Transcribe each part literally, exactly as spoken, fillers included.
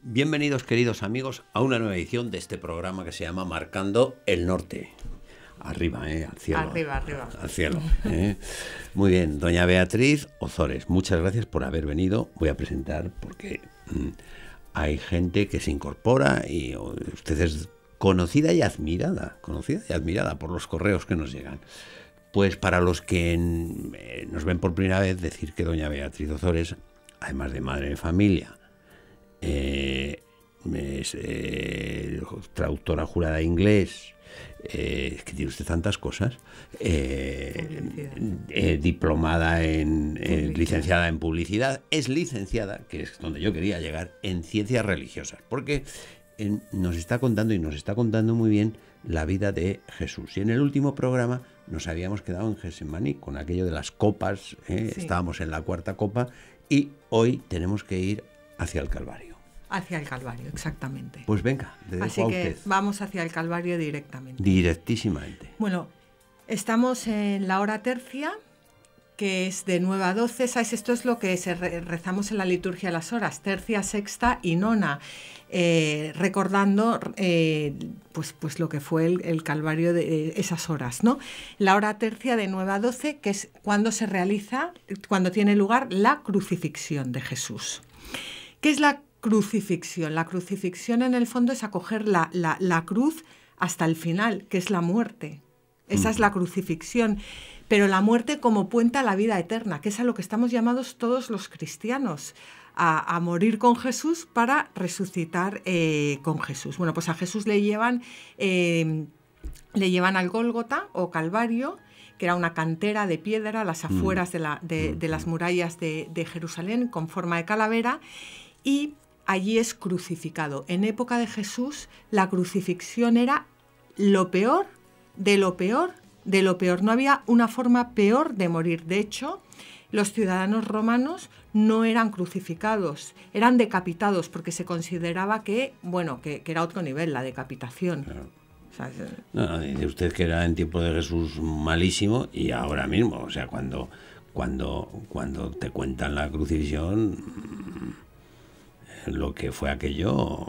Bienvenidos, queridos amigos, a una nueva edición de este programa que se llama Marcando el Norte. Arriba, ¿eh? Al cielo. Arriba, arriba. Al cielo. ¿eh? Muy bien, doña Beatriz Ozores, muchas gracias por haber venido. Voy a presentar porque mmm, hay gente que se incorpora y oh, usted es conocida y admirada, conocida y admirada por los correos que nos llegan. Pues para los que eh, nos ven por primera vez, decir que doña Beatriz Ozores, además de madre de familia, Eh, es eh, traductora jurada de inglés, eh, es que tiene usted tantas cosas, eh, eh, diplomada en, en licenciada en publicidad, es licenciada, que es donde yo quería llegar, en ciencias religiosas, porque eh, nos está contando y nos está contando muy bien la vida de Jesús. Y en el último programa nos habíamos quedado en Getsemaní con aquello de las copas, eh, sí. Estábamos en la cuarta copa y hoy tenemos que ir hacia el Calvario. Hacia el Calvario, exactamente. Pues venga, le dejo Así a que usted. Vamos hacia el Calvario directamente. Directísimamente. Bueno, estamos en la hora tercia, que es de nueve a doce. ¿Sabes? Esto es lo que se re rezamos en la liturgia de las horas, tercia, sexta y nona, eh, recordando eh, pues, pues lo que fue el, el Calvario de eh, esas horas, ¿no? La hora tercia de nueve a doce, que es cuando se realiza, cuando tiene lugar la crucifixión de Jesús. ¿Qué es la crucifixión? La crucifixión en el fondo es acoger la, la, la cruz hasta el final, que es la muerte. Esa mm. es la crucifixión. Pero la muerte como puente a la vida eterna, que es a lo que estamos llamados todos los cristianos, a, a morir con Jesús para resucitar eh, con Jesús. Bueno, pues a Jesús le llevan, eh, le llevan al Gólgota o Calvario, que era una cantera de piedra a las afueras de, la, de, de las murallas de, de Jerusalén con forma de calavera, y allí es crucificado. En época de Jesús, la crucifixión era lo peor de lo peor de lo peor. No había una forma peor de morir. De hecho, los ciudadanos romanos no eran crucificados, eran decapitados, porque se consideraba que, bueno, que, que era otro nivel, la decapitación. Claro. O sea, no, dice usted que era en tiempo de Jesús malísimo y ahora mismo, o sea, cuando, cuando, cuando te cuentan la crucifixión, lo que fue aquello.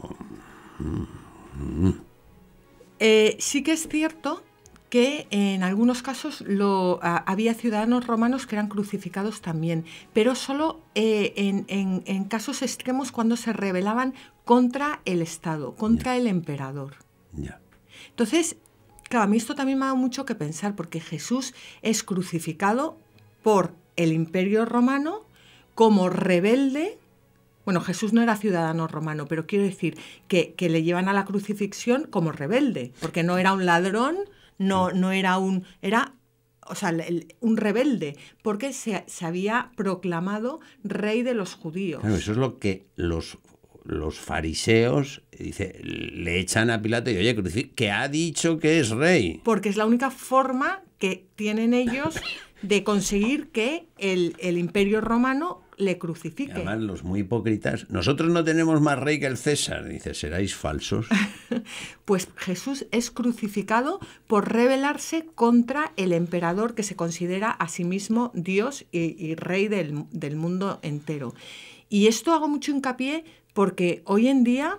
Eh, sí que es cierto que en algunos casos lo, a, había ciudadanos romanos que eran crucificados también, pero solo eh, en, en, en casos extremos cuando se rebelaban contra el Estado, contra yeah. el emperador. Yeah. Entonces, claro, a mí esto también me ha dado mucho que pensar, porque Jesús es crucificado por el Imperio Romano como rebelde. Bueno, Jesús no era ciudadano romano, pero quiero decir que, que le llevan a la crucifixión como rebelde, porque no era un ladrón, no, no era un... era o sea, el, un rebelde, porque se, se había proclamado rey de los judíos. Claro, eso es lo que los, los fariseos dice, le echan a Pilato y, oye, crucif- que ha dicho que es rey. Porque es la única forma que tienen ellos de conseguir que el, el Imperio Romano le crucifique. Y además, los muy hipócritas, nosotros no tenemos más rey que el César. Dice, ¿seráis falsos? Pues Jesús es crucificado por rebelarse contra el emperador, que se considera a sí mismo Dios y, y rey del, del mundo entero. Y esto hago mucho hincapié porque hoy en día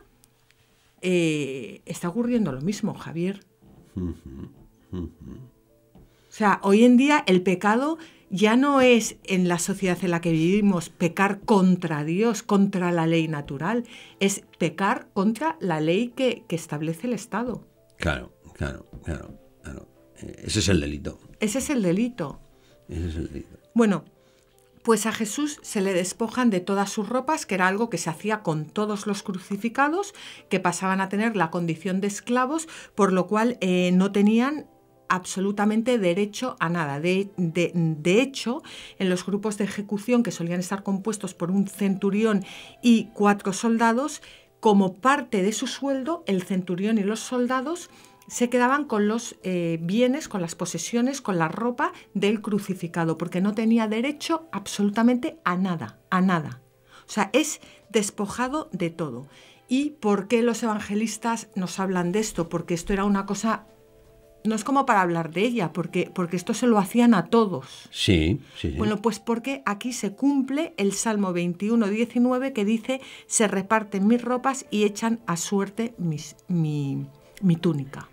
eh, está ocurriendo lo mismo, Javier. Uh-huh, uh-huh. O sea, hoy en día el pecado ya no es, en la sociedad en la que vivimos, pecar contra Dios, contra la ley natural, es pecar contra la ley que, que establece el Estado. Claro, claro, claro, claro. Ese es el delito. Ese es el delito. Ese es el delito. Bueno, pues a Jesús se le despojan de todas sus ropas, que era algo que se hacía con todos los crucificados, que pasaban a tener la condición de esclavos, por lo cual eh, no tenían absolutamente derecho a nada. De, de, de hecho, en los grupos de ejecución, que solían estar compuestos por un centurión y cuatro soldados, como parte de su sueldo, el centurión y los soldados se quedaban con los eh, bienes, con las posesiones, con la ropa del crucificado, porque no tenía derecho absolutamente a nada, a nada. O sea, es despojado de todo. ¿Y por qué los evangelistas nos hablan de esto? Porque esto era una cosa no es como para hablar de ella, porque, porque esto se lo hacían a todos. Sí, sí, sí. Bueno, pues porque aquí se cumple el Salmo veintiuno, diecinueve, que dice: se reparten mis ropas y echan a suerte mis, mi, mi túnica.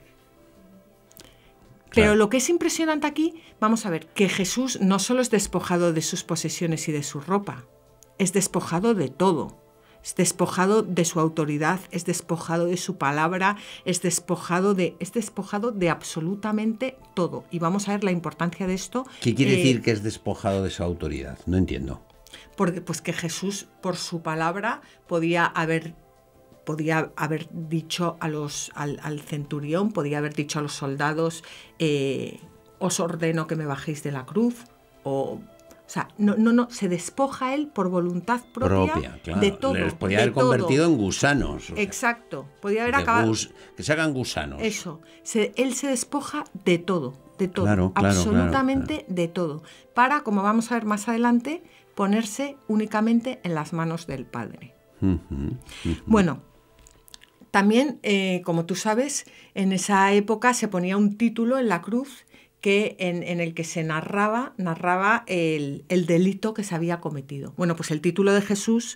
Pero Claro. lo que es impresionante aquí, vamos a ver, que Jesús no solo es despojado de sus posesiones y de su ropa, es despojado de todo. Es despojado de su autoridad, es despojado de su palabra, es despojado de, es despojado de absolutamente todo. Y vamos a ver la importancia de esto. ¿Qué quiere eh, decir que es despojado de su autoridad? No entiendo. Porque, pues que Jesús, por su palabra, podía haber, podía haber dicho a los, al, al centurión, podía haber dicho a los soldados, eh, os ordeno que me bajéis de la cruz, o... O sea, no, no, no, se despoja él por voluntad propia, Propia, claro. de todo. Les podía de haber todo. convertido en gusanos. o sea, Exacto, podía haber de acabado... gus- que se hagan gusanos. Eso, se, él se despoja de todo, de todo, Claro, claro, absolutamente claro, claro. de todo, para, como vamos a ver más adelante, ponerse únicamente en las manos del Padre. Ujú, ujú. Bueno, también, eh, como tú sabes, en esa época se ponía un título en la cruz que en, en el que se narraba, narraba el, el delito que se había cometido. Bueno, pues el título de Jesús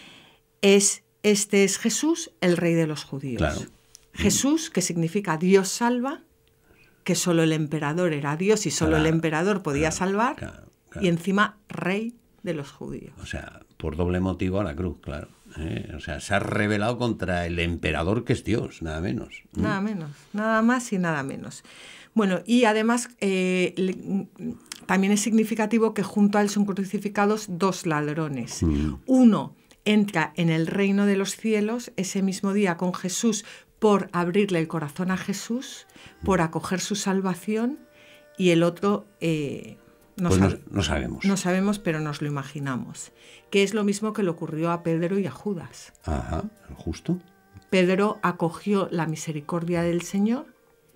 es: este es Jesús, el Rey de los Judíos. Claro. Jesús, que significa Dios salva, que solo el emperador era Dios y solo Claro, el emperador podía claro, salvar, claro, claro. y encima Rey de los Judíos. O sea, por doble motivo a la cruz, claro. ¿eh? O sea, se ha rebelado contra el emperador que es Dios, nada menos. ¿eh? Nada menos, nada más y nada menos. Bueno, y además eh, le, también es significativo que junto a él son crucificados dos ladrones. Mm. Uno entra en el reino de los cielos ese mismo día con Jesús por abrirle el corazón a Jesús, por acoger su salvación, y el otro eh, no, Pues no, sab- no sabemos. no sabemos, pero nos lo imaginamos, que es lo mismo que le ocurrió a Pedro y a Judas. Ajá, justo. Pedro acogió la misericordia del Señor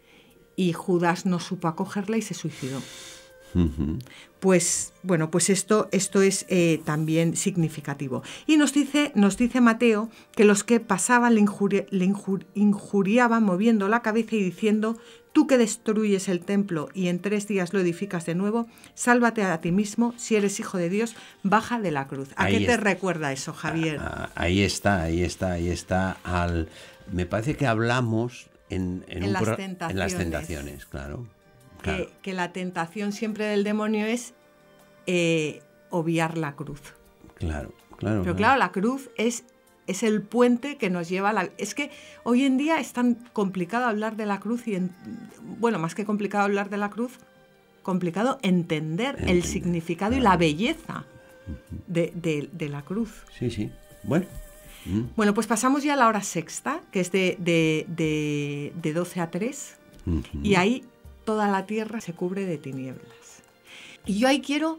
y Judas no supo acogerla y se suicidó. Ujú. Pues bueno, pues esto, esto es eh, también significativo. Y nos dice, nos dice Mateo que los que pasaban le, injuri- le injur- injuriaban moviendo la cabeza y diciendo: tú que destruyes el templo y en tres días lo edificas de nuevo, sálvate a ti mismo, si eres hijo de Dios, baja de la cruz. ¿A Ahí qué te es- recuerda eso, Javier? Ah, ahí está, ahí está, ahí está. Al, me parece que hablamos en, en, En un las pro- tentaciones. en las tentaciones, claro. claro. Que, que la tentación siempre del demonio es eh, obviar la cruz. Claro, claro. Pero claro, la cruz es, es el puente que nos lleva a la... Es que hoy en día es tan complicado hablar de la cruz y, en, bueno, más que complicado hablar de la cruz, complicado entender, Entender, el significado claro. y la belleza de, de- de la cruz. Sí, sí. Bueno. Mm. Bueno, pues pasamos ya a la hora sexta, que es de, de, de, de doce a tres, Ujú. y ahí toda la tierra se cubre de tinieblas. Y yo ahí quiero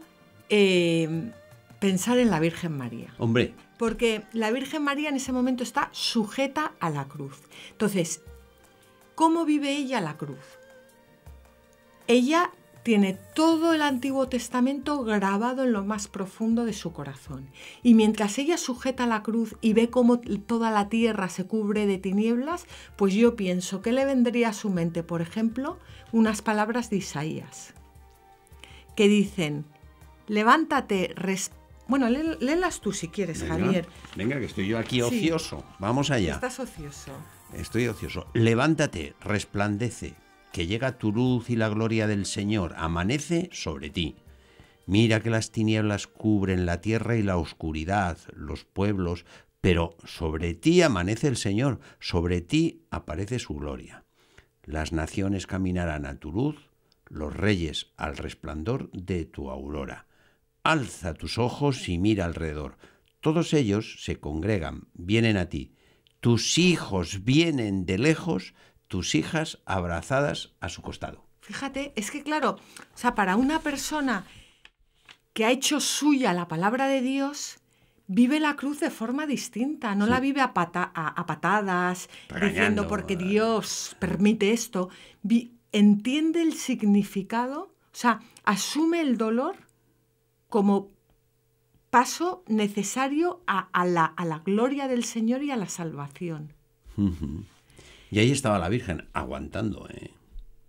eh, pensar en la Virgen María. Hombre, Porque la Virgen María en ese momento está sujeta a la cruz. Entonces, ¿cómo vive ella la cruz? Ella tiene todo el Antiguo Testamento grabado en lo más profundo de su corazón. Y mientras ella sujeta la cruz y ve cómo toda la tierra se cubre de tinieblas, pues yo pienso que le vendría a su mente, por ejemplo, unas palabras de Isaías, que dicen: levántate, respira. Bueno, lé- léelas tú si quieres, venga, Javier. venga, que estoy yo aquí Sí. ocioso. Vamos allá. Estás ocioso. Estoy ocioso. Levántate, resplandece, que llega tu luz y la gloria del Señor amanece sobre ti. Mira que las tinieblas cubren la tierra y la oscuridad, los pueblos, pero sobre ti amanece el Señor, sobre ti aparece su gloria. Las naciones caminarán a tu luz, los reyes al resplandor de tu aurora. Alza tus ojos y mira alrededor. Todos ellos se congregan, vienen a ti. Tus hijos vienen de lejos, tus hijas abrazadas a su costado. Fíjate, es que claro, o sea, para una persona que ha hecho suya la palabra de Dios, vive la cruz de forma distinta, no Sí. la vive a, pata- a- a patadas, Regañando, diciendo porque eh. Dios permite esto. Vi- entiende el significado, o sea, asume el dolor como paso necesario a, a la, a la gloria del Señor y a la salvación. Ujú. Y ahí estaba la Virgen, aguantando, ¿eh?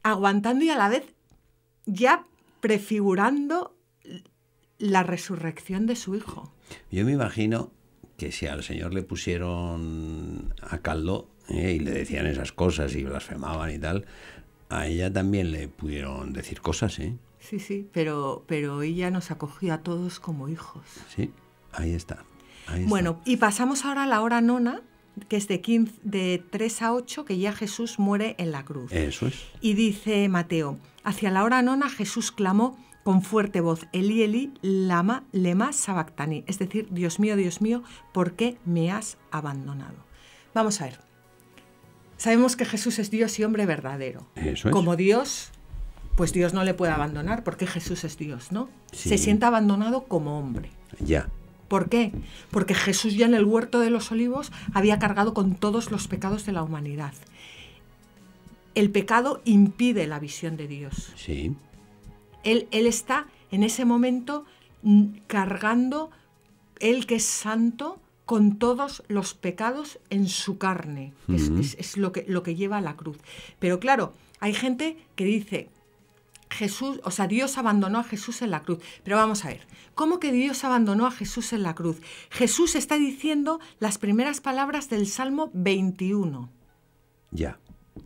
aguantando y a la vez ya prefigurando la resurrección de su hijo. Yo me imagino que si al Señor le pusieron a caldo eh, y le decían esas cosas y blasfemaban y tal, a ella también le pudieron decir cosas, ¿eh? Sí, sí, pero, pero ella nos acogió a todos como hijos. Sí, ahí está. Ahí bueno, está. Y pasamos ahora a la hora nona, que es de, quince, de tres a ocho, que ya Jesús muere en la cruz. Eso es. Y dice Mateo, hacia la hora nona Jesús clamó con fuerte voz, Elí, Elí, lama, lema sabactani, es decir, Dios mío, Dios mío, ¿por qué me has abandonado? Vamos a ver. Sabemos que Jesús es Dios y hombre verdadero. Eso es. Como Dios, pues Dios no le puede abandonar, porque Jesús es Dios, ¿no? Sí. Se siente abandonado como hombre. Ya. ¿Por qué? Porque Jesús ya en el huerto de los olivos había cargado con todos los pecados de la humanidad. El pecado impide la visión de Dios. Sí. Él, él está en ese momento cargando, él que es santo, con todos los pecados en su carne. Uh-huh. Es, es, es lo que, lo que lleva a la cruz. Pero claro, hay gente que dice, Jesús, o sea, Dios abandonó a Jesús en la cruz. Pero vamos a ver, ¿cómo que Dios abandonó a Jesús en la cruz? Jesús está diciendo las primeras palabras del Salmo veintiuno. Ya.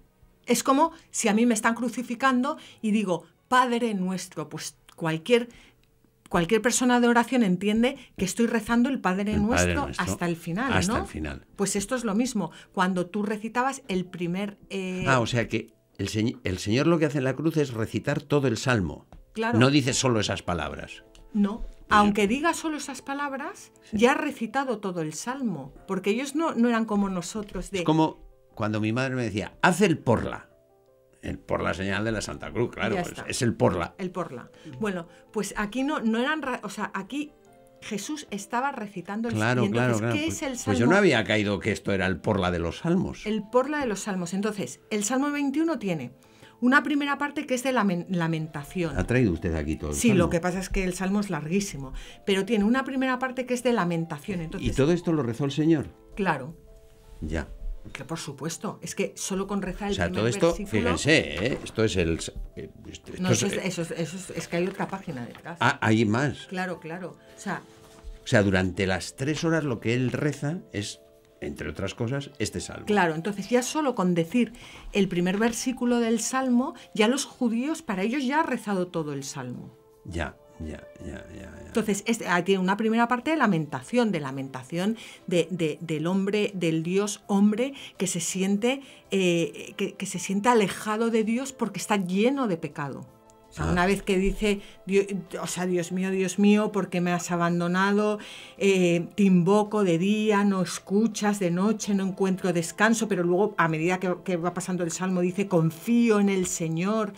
Es como si a mí me están crucificando y digo, Padre nuestro, pues cualquier, cualquier persona de oración entiende que estoy rezando el Padre, el nuestro, Padre nuestro hasta el final, hasta ¿no? el final. Pues esto es lo mismo, cuando tú recitabas el primer... Eh... Ah, o sea que el, se- el Señor lo que hace en la cruz es recitar todo el Salmo. Claro. No dice solo esas palabras. No, aunque diga solo esas palabras, sí. Ya ha recitado todo el Salmo, porque ellos no, no eran como nosotros. De... Es como cuando mi madre me decía, haz el porla. El por la señal de la Santa Cruz, claro, es, es el porla. El porla. Bueno, pues aquí no, no eran, o sea, aquí Jesús estaba recitando el Claro, y entonces, claro, claro. ¿qué Pues, es el Salmo? Pues yo no había caído que esto era el porla de los salmos. El porla de los salmos. Entonces, el Salmo veintiuno tiene una primera parte que es de lamen, lamentación. ¿Ha traído usted aquí todo el Sí, salmo? Lo que pasa es que el Salmo es larguísimo, pero tiene una primera parte que es de lamentación. Entonces, ¿y todo esto lo rezó el Señor? Claro. Ya. Que por supuesto, es que solo con rezar el o sea, primer todo esto, versículo... fíjense, ¿eh? Esto es el... Esto no, eso es, es, eso, es, eso es, es que hay otra página detrás. Ah, hay más. Claro, claro. O sea, o sea, durante las tres horas lo que él reza es, entre otras cosas, este salmo. Claro, entonces ya solo con decir el primer versículo del salmo, ya los judíos, para ellos ya ha rezado todo el salmo. Ya. Ya, ya, ya, ya. Entonces, es, tiene una primera parte de lamentación, de lamentación de, de, del hombre, del Dios hombre que se siente eh, que, que se siente alejado de Dios porque está lleno de pecado. O sea, ah. Una vez que dice, Dios, o sea, Dios mío, Dios mío, ¿por qué me has abandonado? Eh, te invoco de día, no escuchas, de noche no encuentro descanso, pero luego a medida que, que va pasando el salmo dice, confío en el Señor,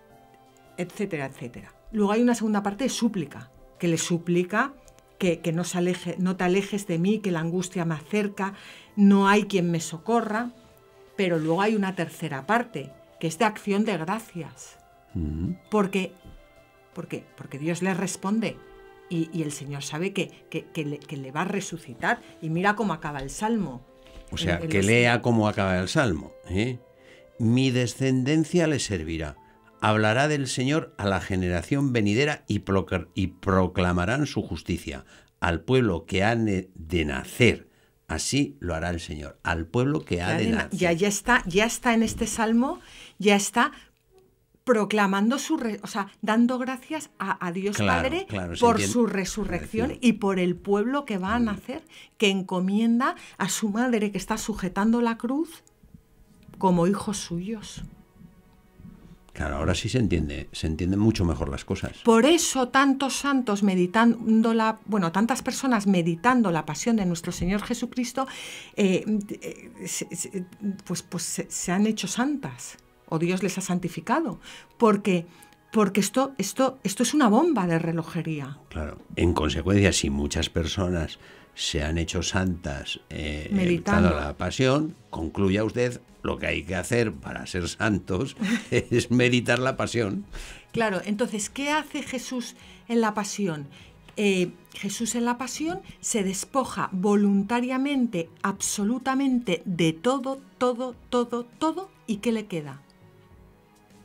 etcétera, etcétera. Luego hay una segunda parte de súplica, que le suplica que, que no, se aleje, no te alejes de mí, que la angustia me acerca, no hay quien me socorra. Pero luego hay una tercera parte, que es de acción de gracias. Uh-huh. Porque, ¿por qué? Porque Dios le responde y, y el Señor sabe que, que, que, le, que le va a resucitar. Y mira cómo acaba el Salmo. O sea, en, en que los... lea cómo acaba el Salmo. ¿eh? Mi descendencia le servirá. Hablará del Señor a la generación venidera y, procl- y proclamarán su justicia al pueblo que ha de nacer. Así lo hará el Señor, al pueblo que ha de nacer. Ya, ya, está, ya está en este salmo, ya está proclamando su, re, o sea, dando gracias a, a Dios claro, Padre claro, por su resurrección y por el pueblo que va a nacer, que encomienda a su madre que está sujetando la cruz como hijos suyos. Claro, ahora sí se entiende, se entienden mucho mejor las cosas. Por eso tantos santos meditando la, bueno, tantas personas meditando la pasión de nuestro Señor Jesucristo, eh, eh, se, se, pues, pues se, se han hecho santas, o Dios les ha santificado, porque, porque esto, esto, esto es una bomba de relojería. Claro, en consecuencia, si muchas personas se han hecho santas eh, meditando la pasión, concluya usted, lo que hay que hacer para ser santos es meditar la pasión. Claro, entonces, ¿qué hace Jesús en la pasión? Eh, Jesús en la pasión se despoja voluntariamente, absolutamente de todo, todo, todo, todo, ¿y qué le queda?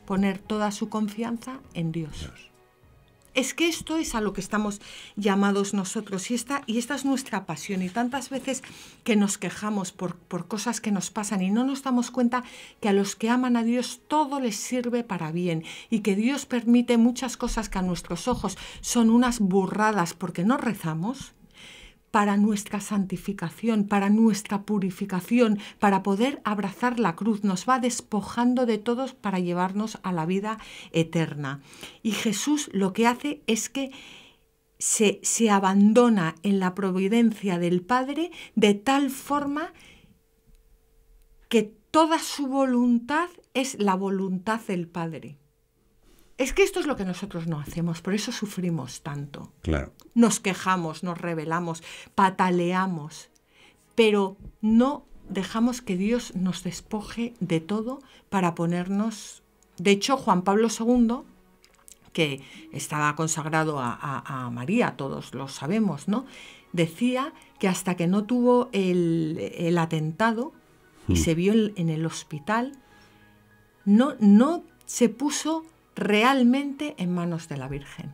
poner toda su confianza en Dios. Dios. Es que esto es a lo que estamos llamados nosotros y esta, y esta es nuestra pasión. Y tantas veces que nos quejamos por, por cosas que nos pasan y no nos damos cuenta que a los que aman a Dios todo les sirve para bien y que Dios permite muchas cosas que a nuestros ojos son unas burradas porque no rezamos, para nuestra santificación, para nuestra purificación, para poder abrazar la cruz. Nos va despojando de todos para llevarnos a la vida eterna. Y Jesús lo que hace es que se, se abandona en la providencia del Padre de tal forma que toda su voluntad es la voluntad del Padre. Es que esto es lo que nosotros no hacemos, por eso sufrimos tanto. Claro. Nos quejamos, nos rebelamos, pataleamos, pero no dejamos que Dios nos despoje de todo para ponernos... De hecho, Juan Pablo segundo, que estaba consagrado a, a, a María, todos lo sabemos, ¿no? Decía que hasta que no tuvo el, el atentado y mm. se vio en, en el hospital, no, no se puso realmente en manos de la Virgen.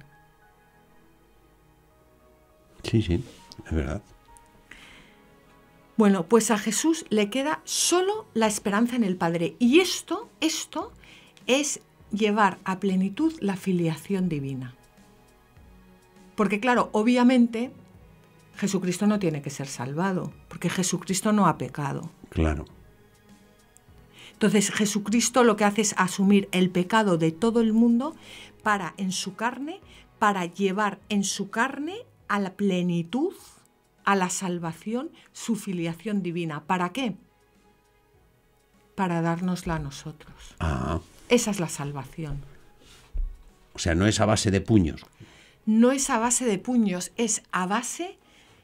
Sí, sí, es verdad. Bueno, pues a Jesús le queda solo la esperanza en el Padre. Y esto, esto es llevar a plenitud la filiación divina. Porque claro, obviamente, Jesucristo no tiene que ser salvado, porque Jesucristo no ha pecado. Claro. Entonces Jesucristo lo que hace es asumir el pecado de todo el mundo para, en su carne, para llevar en su carne a la plenitud, a la salvación, su filiación divina. ¿Para qué? Para dárnosla a nosotros. Ah. Esa es la salvación. O sea, no es a base de puños. No es a base de puños, es a base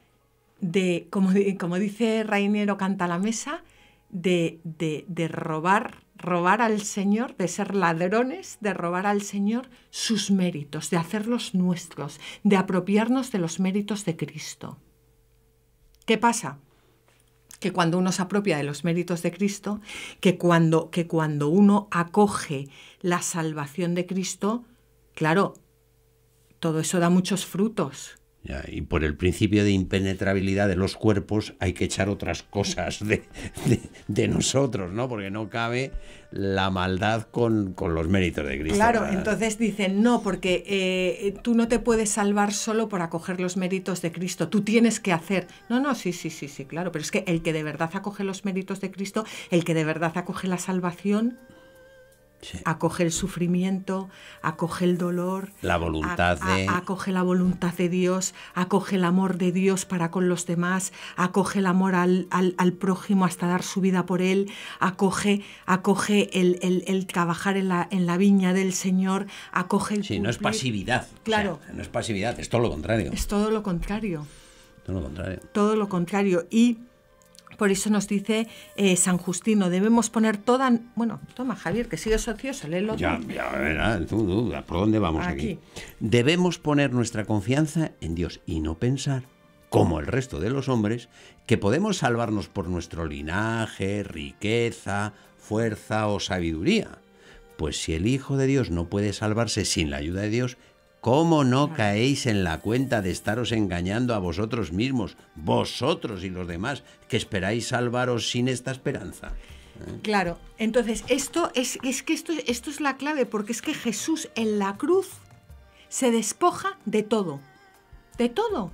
de, como, como dice Rainiero Cantalamessa, De, de, de robar, robar al Señor, de ser ladrones, de robar al Señor sus méritos, de hacerlos nuestros, de apropiarnos de los méritos de Cristo. ¿Qué pasa? Que cuando uno se apropia de los méritos de Cristo, que cuando, que cuando uno acoge la salvación de Cristo, claro, todo eso da muchos frutos. Ya, y por el principio de impenetrabilidad de los cuerpos hay que echar otras cosas de, de, de nosotros, ¿no? Porque no cabe la maldad con, con los méritos de Cristo. Claro, ¿verdad? Entonces dicen, no, porque eh, tú no te puedes salvar solo por acoger los méritos de Cristo, tú tienes que hacer. No, no, sí, sí, sí, sí, claro, pero es que el que de verdad acoge los méritos de Cristo, el que de verdad acoge la salvación... Sí. Acoge el sufrimiento, acoge el dolor, la voluntad a, a, de... acoge la voluntad de Dios, acoge el amor de Dios para con los demás, acoge el amor al, al, al prójimo hasta dar su vida por él, acoge, acoge el, el, el trabajar en la, en la viña del Señor, acoge el Sí, cumplir. No es pasividad. Claro. O sea, no es pasividad, es todo lo contrario. Es todo lo contrario. Todo lo contrario. Todo lo contrario. Y... por eso nos dice eh, San Justino, debemos poner toda... Bueno, toma, Javier, que sigues ocioso, léelo. Ya, ya verás, tú, tú, ¿por dónde vamos aquí? aquí? Debemos poner nuestra confianza en Dios y no pensar, como el resto de los hombres, que podemos salvarnos por nuestro linaje, riqueza, fuerza o sabiduría. Pues si el Hijo de Dios no puede salvarse sin la ayuda de Dios, ¿cómo no caéis en la cuenta de estaros engañando a vosotros mismos, vosotros y los demás, que esperáis salvaros sin esta esperanza? ¿Eh? Claro, entonces esto es, es que esto, esto es la clave, porque es que Jesús en la cruz se despoja de todo, de todo.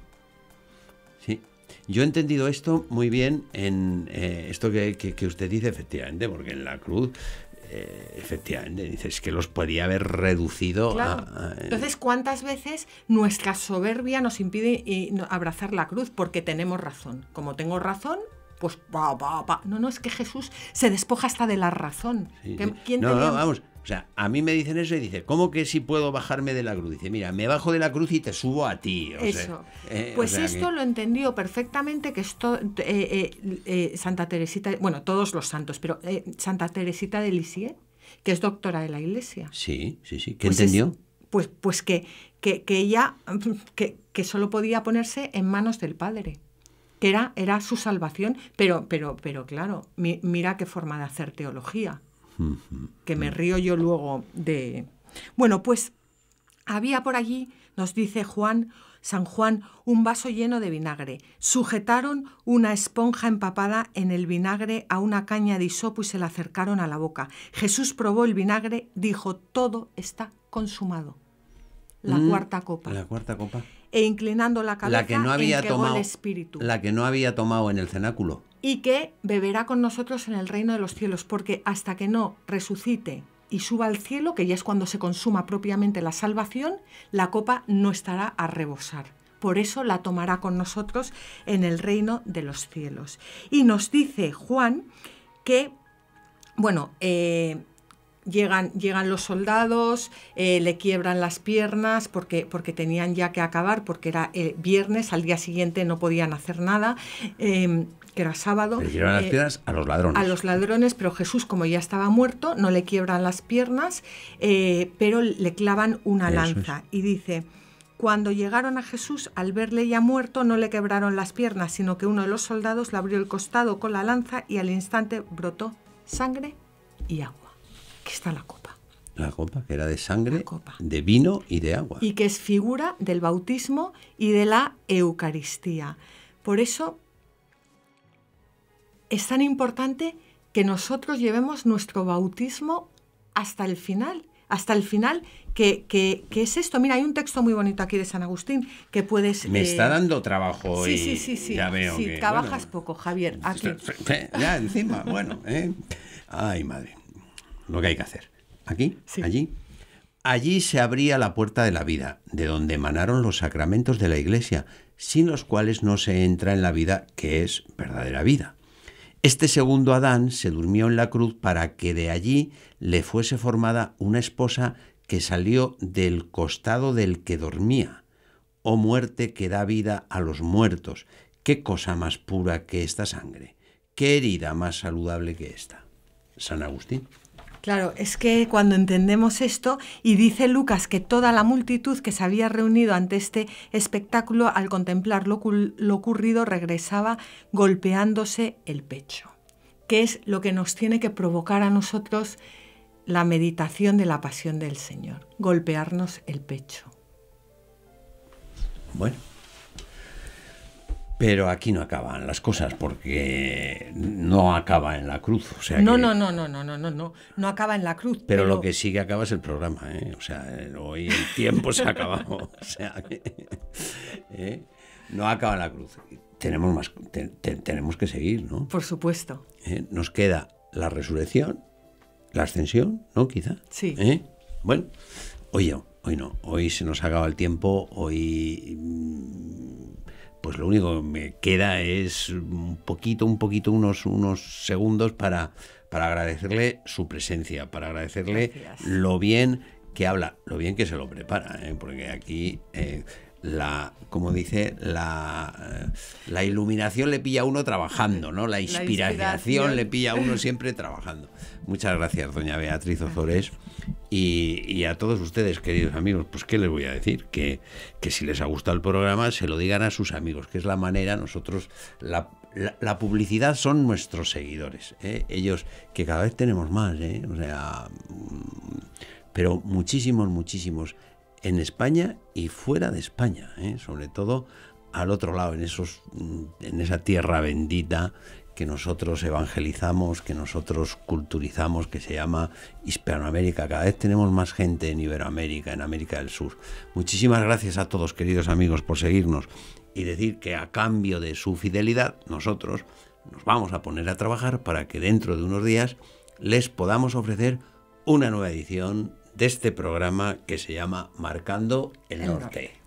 Sí, yo he entendido esto muy bien en eh, esto que, que, que usted dice, efectivamente, porque en la cruz... Eh, efectivamente, dices que los podía haber reducido claro. a, a... Entonces, ¿cuántas veces nuestra soberbia nos impide eh, abrazar la cruz? Porque tenemos razón. Como tengo razón, pues pa, pa, pa. No, no, es que Jesús se despoja hasta de la razón. Sí, ¿Quién, sí. ¿quién no, tenía... no, vamos, o sea, a mí me dicen eso y dice, ¿cómo que si puedo bajarme de la cruz? Dice, mira, me bajo de la cruz y te subo a ti. O eso. Sea, eh, pues o sea esto que... lo entendió perfectamente, que esto, eh, eh, eh, Santa Teresita, bueno, todos los santos, pero eh, Santa Teresita de Lisieux, que es doctora de la Iglesia. Sí, sí, sí. ¿Qué pues entendió? Es, pues, pues que, que, que ella que, que solo podía ponerse en manos del Padre, que era, era su salvación, pero, pero, pero claro, mi, mira qué forma de hacer teología. que me río yo luego de... Bueno, pues había por allí, nos dice Juan, San Juan, un vaso lleno de vinagre. Sujetaron una esponja empapada en el vinagre a una caña de hisopo y se la acercaron a la boca. Jesús probó el vinagre, dijo, todo está consumado. La mm, cuarta copa. La cuarta copa. E inclinando la cabeza, la que no había tomado, el espíritu. La que no había tomado en el cenáculo. Y que beberá con nosotros en el reino de los cielos, porque hasta que no resucite y suba al cielo, que ya es cuando se consuma propiamente la salvación, la copa no estará a rebosar. Por eso la tomará con nosotros en el reino de los cielos. Y nos dice Juan que, bueno, eh, llegan, llegan los soldados, eh, le quiebran las piernas porque, porque tenían ya que acabar, porque era eh, viernes, al día siguiente no podían hacer nada. Eh, que era sábado. Le quiebran eh, las piernas a los ladrones. A los ladrones, pero Jesús, como ya estaba muerto, no le quiebran las piernas, eh, pero le clavan una Eso lanza. Es. Y dice, cuando llegaron a Jesús, al verle ya muerto, no le quebraron las piernas, sino que uno de los soldados le abrió el costado con la lanza y al instante brotó sangre y agua. Aquí está la copa. La copa, que era de sangre, de vino y de agua. Y que es figura del bautismo y de la Eucaristía. Por eso es tan importante que nosotros llevemos nuestro bautismo hasta el final, hasta el final, que, que, que es esto. Mira, hay un texto muy bonito aquí de San Agustín que puedes... Me eh... está dando trabajo hoy. Sí, sí, sí, sí. Ya veo sí, que, trabajas bueno, poco, Javier. Aquí. Ya, encima, bueno. ¿eh? Ay, madre. Lo que hay que hacer. Aquí, sí. allí. Allí se abría la puerta de la vida, de donde emanaron los sacramentos de la Iglesia, sin los cuales no se entra en la vida que es verdadera vida. Este segundo Adán se durmió en la cruz para que de allí le fuese formada una esposa que salió del costado del que dormía. Oh muerte que da vida a los muertos, qué cosa más pura que esta sangre, qué herida más saludable que esta. San Agustín. Claro, es que cuando entendemos esto, y dice Lucas que toda la multitud que se había reunido ante este espectáculo, al contemplar lo, lo ocurrido, regresaba golpeándose el pecho, que es lo que nos tiene que provocar a nosotros la meditación de la pasión del Señor, golpearnos el pecho. Bueno. Pero aquí no acaban las cosas, porque no acaba en la cruz. O sea no, que... no, no, no, no, no, no, no, no acaba en la cruz. Pero, pero... lo que sí que acaba es el programa, ¿eh? O sea, hoy el tiempo se ha acabado. O sea, que, ¿eh? No acaba en la cruz. Tenemos más, te, te, tenemos que seguir, ¿no? Por supuesto. ¿Eh? Nos queda la resurrección, la ascensión, ¿no? Quizá. Sí. ¿Eh? Bueno, hoy no, hoy no. Hoy se nos acaba el tiempo, hoy... pues lo único que me queda es un poquito, un poquito, unos, unos segundos para, para agradecerle su presencia, para agradecerle Gracias. Lo bien que habla, lo bien que se lo prepara, ¿eh? Porque aquí, eh, la, como dice, la, la iluminación le pilla a uno trabajando, ¿no? La inspiración, la inspiración le pilla a uno siempre trabajando. Muchas gracias, doña Beatriz Ozores. Y, y a todos ustedes, queridos amigos, pues ¿qué les voy a decir? Que, que si les ha gustado el programa, se lo digan a sus amigos, que es la manera, nosotros, la, la, la publicidad son nuestros seguidores, ¿eh? Ellos, que cada vez tenemos más, ¿eh? O sea, pero muchísimos, muchísimos, en España y fuera de España, ¿eh? Sobre todo al otro lado, en, esos, en esa tierra bendita que nosotros evangelizamos, que nosotros culturizamos, que se llama Hispanoamérica. Cada vez tenemos más gente en Iberoamérica, en América del Sur. Muchísimas gracias a todos, queridos amigos, por seguirnos y decir que a cambio de su fidelidad, nosotros nos vamos a poner a trabajar para que dentro de unos días les podamos ofrecer una nueva edición de este programa que se llama Marcando el Norte.